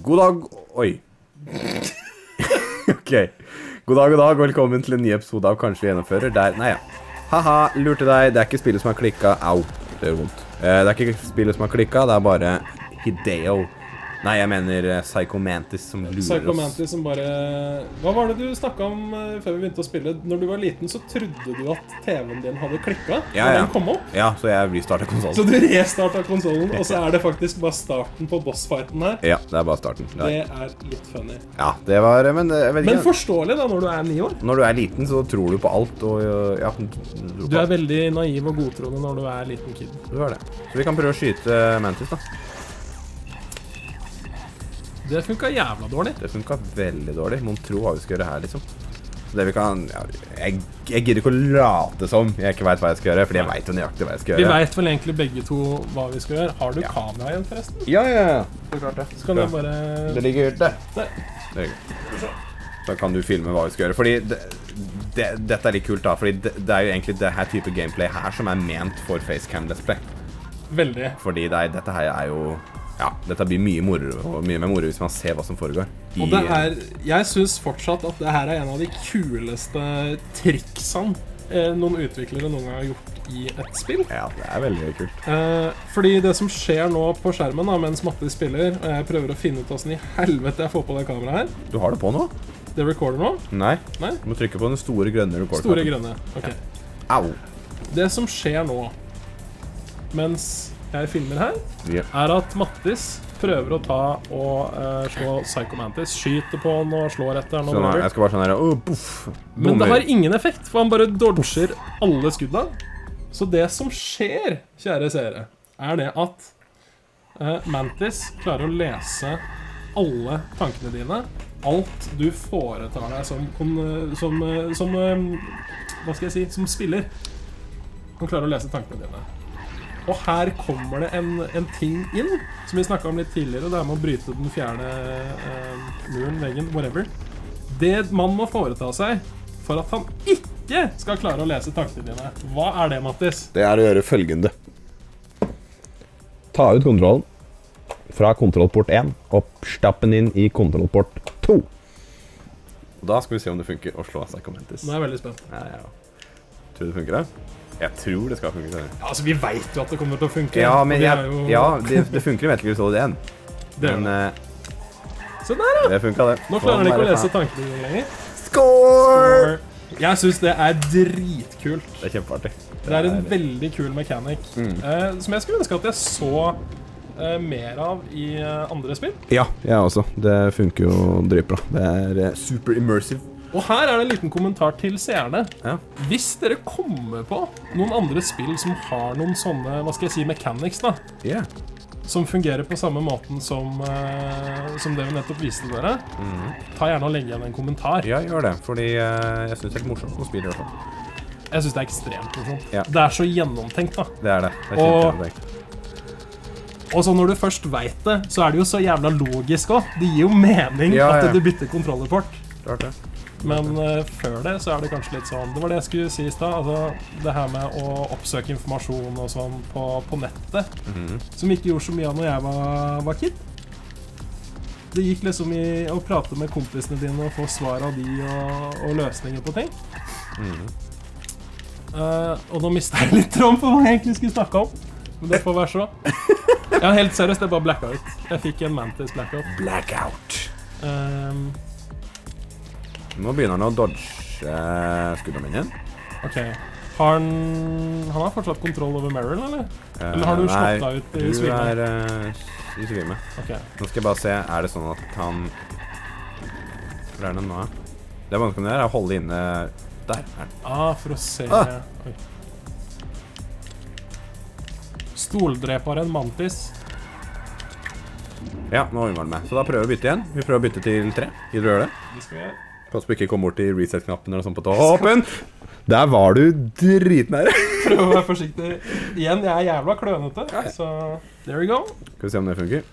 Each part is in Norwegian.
God dag. Oi. Ok. God dag, velkommen til en ny episode av Kanskje vi gjennomfører. Der, nei ja. Haha, lurte deg, det er ikke spillet som har klikket. Au, det gjør vondt. Det er ikke spillet som har klikket, det er bare Hideo. Nei, jeg mener Psycho Mantis som lurer oss. Psycho Mantis som bare... Hva var det du snakket om før vi begynte å spille? Når du var liten så trodde du at TV-en din hadde klikket når den kom opp. Ja, så jeg restartet konsolen. Så du restartet konsolen, og så er det faktisk bare starten på bossfighten her. Ja, det er bare starten. Det er litt funny. Ja, det var... Men, jeg vet ikke. Men forståelig da, når du er 9 år. Når du er liten så tror du på alt, og ja... Du er veldig naiv og godtroende når du er liten kid. Du er det. Så vi kan prøve å skyte Mantis da. Det funket jævla dårlig. Det funket veldig dårlig. Mon tro hva vi skal gjøre her, liksom. Så det vi kan... Ja, jeg gidder ikke å late som jeg ikke vet hva jeg skal gjøre, fordi jeg vet jo nøyaktig hva jeg skal gjøre. Vi vet vel egentlig begge to hva vi skal gjøre. Har du kamera igjen, forresten? Ja. Det er klart det. Så kan jeg bare... Det ligger ute. Nei. Det ligger. Da kan du filme hva vi skal gjøre. Fordi dette er litt kult da, fordi det er jo egentlig det her type gameplay her som er ment for facecam display. Veldig. Fordi dette her er jo... Ja, dette blir mye mer moro hvis man ser hva som foregår. Og det er, jeg synes fortsatt at det her er en av de kuleste triksene noen utviklere noen gang har gjort i et spill. Ja, det er veldig kult. Fordi det som skjer nå på skjermen da, mens Mattis spiller, og jeg prøver å finne ut hvordan i helvete jeg får på det kameraet her. Du har det på nå? Det recorder nå? Nei. Du må trykke på den store grønne recorder. Store grønne, ok. Ja. Au. Det som skjer nå, mens jeg filmer her, er at Mattis prøver å ta og slå Psycho Mantis, skyter på han og slår etter han. Sånn, jeg skal bare sånn her, puff. Men det har ingen effekt, for han bare dodger alle skudda. Så det som skjer, kjære seere, er det at Mantis klarer å lese alle tankene dine, alt du foretar deg hva skal jeg si, som spiller. Han klarer å lese tankene dine. Og her kommer det en ting inn, som vi snakket om litt tidligere, det er med å bryte den fjerde muren, veggen, whatever. Det man må foreta seg for at han ikke skal klare å lese tankene dine. Hva er det, Mattis? Det er å gjøre følgende. Ta ut kontrollen fra kontrollport 1 og stappe den inn i kontrollport 2. Da skal vi se om det funker å slå Psycho Mantis. Nå er jeg veldig spent. Ja. Tror du det funker det? Jeg tror det skal funke. Ja, altså vi vet jo at det kommer til å funke. Ja, men det funker i Metal Gear Solid 1. Men se der da! Det funket det. Nå klarer han ikke å lese tankene dine lenger. Score! Jeg synes det er dritkult. Det er kjempeartig. Det er en veldig kul mechanic. Som jeg skulle ønske at jeg så mer av i andre spill. Ja, jeg også. Det funker jo dritbra. Det er super immersive. Og her er det en liten kommentar til seerne. Ja. Hvis dere kommer på noen andre spill som har noen sånne, hva skal jeg si, mechanics da, som fungerer på samme måten som det vi nettopp viste dere, ta gjerne og legge igjen en kommentar. Ja, gjør det, fordi jeg synes det er morsomt å spille i hvert fall. Jeg synes det er ekstremt morsomt. Ja. Det er så gjennomtenkt da. Det er det. Det er kjempetenkt. Og så når du først vet det, så er det jo så jævla logisk også. Det gir jo mening at du bytter kontrollerport. Klart det. Men før det så er det kanskje litt sånn, det var det jeg skulle si i sted, altså det her med å oppsøke informasjon og sånn på nettet, som ikke gjorde så mye av når jeg var kid. Det gikk liksom i å prate med kompisene dine og få svar av de og løsninger på ting. Og nå mistet jeg litt tråd på hva jeg egentlig skulle snakke om, men det får være så. Ja, helt seriøst, det er bare blackout. Jeg fikk en Mantis blackout. Blackout. Nå begynner han å dodge skuddene mine igjen. Ok. Han har fortsatt kontroll over Meryl, eller? Eller har du slått deg ut i svime? Nei, du er i svime. Ok. Nå skal jeg bare se, er det sånn at han... Hvor er den nå? Det vanskelig er å holde inne... Der er den. For å se... Oi. Stoldreparen Mantis. Ja, nå unngår den meg. Så da prøver vi å bytte igjen. Vi prøver å bytte til 3. Gidder du gjøre det? Det skal vi gjøre. Pass på ikke komme bort til reset-knappen eller sånn på toppen. Der var du dritnære. Prøv å være forsiktig. Igjen, jeg er jævla klønete. Så, there we go. Skal vi se om det funker.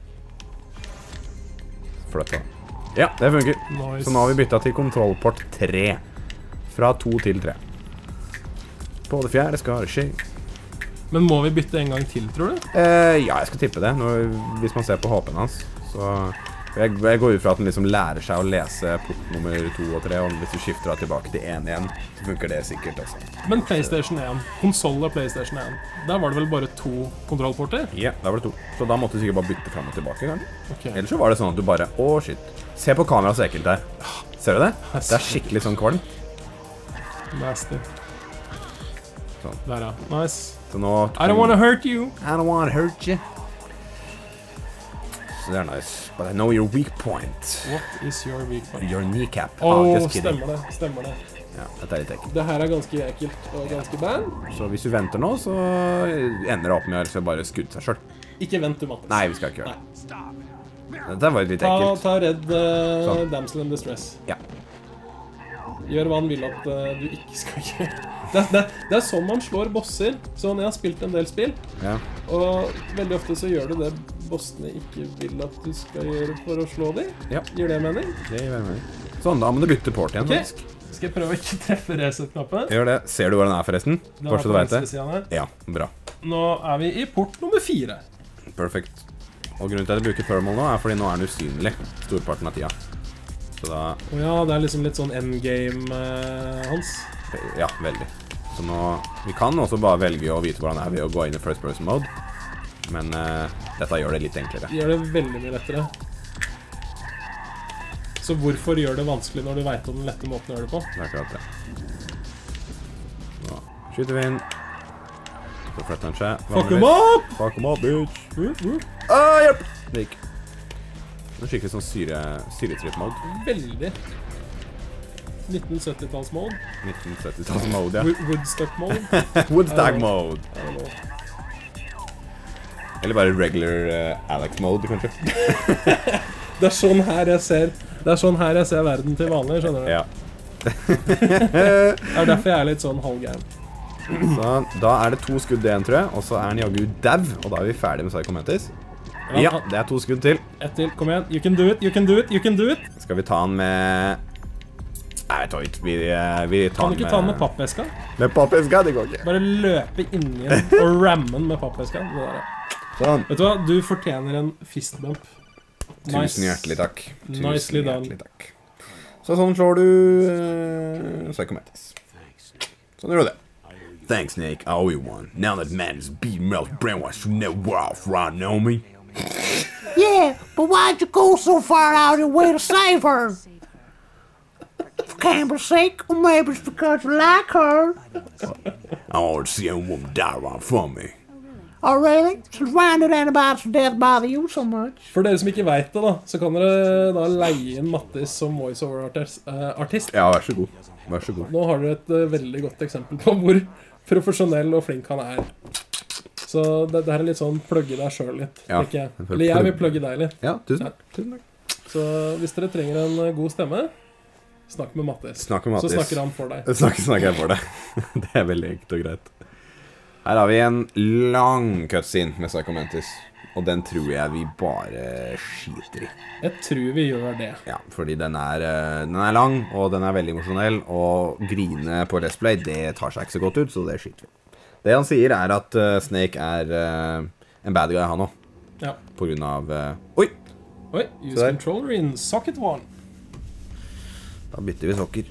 Fløtt da. Ja, det funker. Nice. Så nå har vi byttet til kontrollport 3. Fra 2 til 3. På det fjerde skal det skje. Men må vi bytte en gang til, tror du? Ja, jeg skal tippe det. Hvis man ser på HP-en hans, så Jeg går ut fra at den liksom lærer seg å lese port nummer 2 og 3, og hvis du skifter da tilbake til 1 igjen, så funker det sikkert også. Men PlayStation 1, konsolen av PlayStation 1, der var det vel bare 2 kontrollporter? Ja, der var det 2. Så da måtte du sikkert bare bytte frem og tilbake, kanskje. Okay. Ellers så var det sånn at du bare, shit. Se på kameraet så ekkelt der. Ser du det? Det er skikkelig sånn kvalm. Nasty. Sånn. Der ja, nice. Så nå... I don't wanna hurt you. I don't wanna hurt you. Så det er nice. But I know your weak point. What is your weak point? Your kneecap. Just kidding. Stemmer det. Ja, dette er litt ekkelt. Det her er ganske ekkelt og ganske bad. Så hvis du venter nå, så ender det opp med å bare skudde seg selv. Ikke vent du, Mattis. Nei, vi skal ikke gjøre det. Dette var litt ekkelt. Ta redd damsel in distress. Ja. Gjør hva han vil at du ikke skal gjøre. Det er sånn man slår bosser. Sånn, jeg har spilt en del spill. Ja. Og veldig ofte så gjør du det bossene ikke vil at du skal gjøre for å slå dem. Ja. Gir det mening? Det gir mening. Sånn, da må du bytte port igjen. Ok, skal jeg prøve å ikke treffe reset-knappen? Gjør det. Ser du hvor den er forresten? Kanskje du vet det? Ja, bra. Nå er vi i port nummer 4. Perfekt. Og grunnen til at jeg bruker thermal nå er fordi nå er den usynlig storparten av tida. Så da... Ja, det er liksom litt sånn endgame hans. Ja, veldig. Så nå... Vi kan også bare velge å vite hvordan det er ved å gå inn i first person mode. Men dette gjør det litt enklere. Gjør det veldig mye lettere. Så hvorfor gjør det vanskelig når du vet om den lette måten å gjøre det på? Det er akkurat det. Nå skyter vi inn. Så flytter han seg. Fuck him up! Fuck him up, bitch! Hjelp! Det gikk. Det er skikkelig sånn syretripp-mode. Veldig. 1970-talls-mode. 1970-talls-mode, ja. Woodstock-mode. Woodstock-mode. Eller bare regular Alex-mode, kanskje. Det er sånn her jeg ser verden til vanlig, skjønner du? Ja. Det er derfor jeg er litt sånn halvgæren. Så da er det 2 skudd igjen, tror jeg. Og så er den jaggu dev, og da er vi ferdig med Psycho Mantis. Ja, det er 2 skudd til. Ett til, kom igjen. You can do it, you can do it, you can do it. Skal vi ta den med... Nei, vet du ikke. Vi tar kan du ikke ta den med pappeska? Med pappeska, det går ikke. Bare løpe inn igjen og ramme den med pappeska. Sånn. Vet du hva? Du fortjener en fistbump. Tusen hjertelig takk. Nicely done. Takk. Så sånn slår du Psycho Mantis. Sånn gjør du det. Thanks, Snake. I owe you one. Now that man is beating Mel's brainwash, you never off, right, know me? Yeah, but why'd you go so far out of your way to save her? For Campbell's sake, or maybe it's because you like her. I want to see a woman die right from me. Oh, really? Since when did antibiotics for death bother you so much? For dere som ikke vet det da, så kan dere da leie inn Mattis som voice-over-artist. Ja, vær så god. Vær så god. Nå har dere et veldig godt eksempel på hvor profesjonell og flink han er. Så det her er litt sånn plugge deg selv litt, ja, ikke jeg? Eller jeg vil plugge deg litt. Ja, tusen takk. Så hvis dere trenger en god stemme, snakk med Mattis. Så snakker han for deg. Snakker jeg for deg. Det er veldig enkelt og greit. Her har vi en lang cutscene med Psycho Mantis. Og den tror jeg vi bare skiter i. Jeg tror vi gjør det. Ja, fordi den er lang, og den er veldig emosjonell, og grine på Let's Play, det tar seg ikke så godt ut, så det skiter vi. Det han sier er at Snake er en bad guy, han også. Ja. På grunn av... Oi! Oi, use controller in socket 1. Da bytter vi sokker.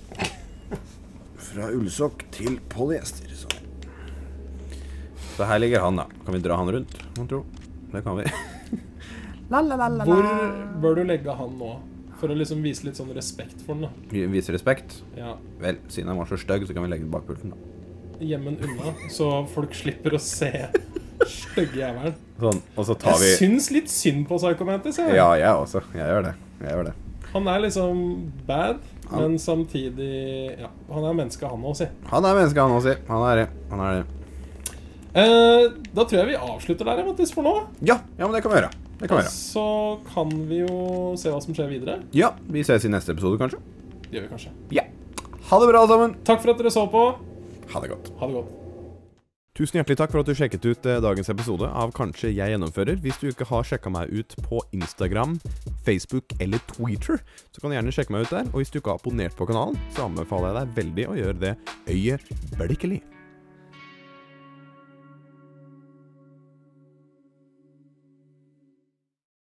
Fra ullsokk til polyester, sånn. Så her ligger han da. Kan vi dra han rundt? Man tror. Det kan vi. Hvor bør du legge han nå? For å liksom vise litt sånn respekt for den da. Vise respekt? Ja. Vel, siden han var så støgg, så kan vi legge den bak pulten da. Gjemme den unna, så folk slipper å se støgge jævelen. Sånn, og så tar vi... Jeg synes litt synd på Psycho Mantis, jeg. Ja, jeg også. Jeg gjør det. Han er liksom bad, men samtidig... Ja, han er menneske, han også, si. Han er menneske, han også, si. Han er det. Da tror jeg vi avslutter der, Mattis, for nå. Ja, men det kan vi gjøre. Så kan vi jo se hva som skjer videre. Ja, vi ses i neste episode, kanskje. Det gjør vi kanskje. Ja. Ha det bra, alle sammen. Takk for at dere så på. Ha det godt. Ha det godt. Tusen hjertelig takk for at du sjekket ut dagens episode av Kanskje jeg gjennomfører. Hvis du ikke har sjekket meg ut på Instagram, Facebook eller Twitter, så kan du gjerne sjekke meg ut der. Og hvis du ikke har abonnert på kanalen, så anbefaler jeg deg veldig å gjøre det øyeblikkelig.